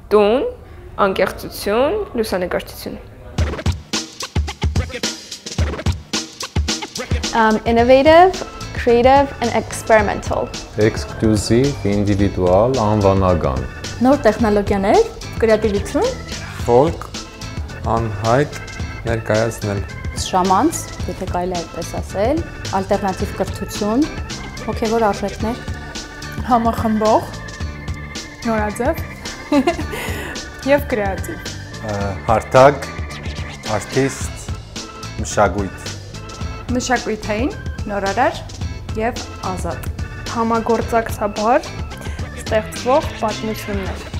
տուն, անկեղծություն, լուսանկարչություն։ Innovative, creative and experimental. Exclusive, individual, անվանական։ Նոր տեխնոլոգիաներ, կրեատիվություն, Folk, անհայտ, ներկայացնել։ Շամանց, եթե կարելի է այդպես ասել, ալտերնատիվ կրթություն, հոգևոր արժեքներ, համախմբող, նորաձև և կրեատիվ։ Հարթակ, artist, մշակույթ։ Մշակույթային, նորարար և ազատ։ Համագործակցաբար ստեղծվող պատմություններ։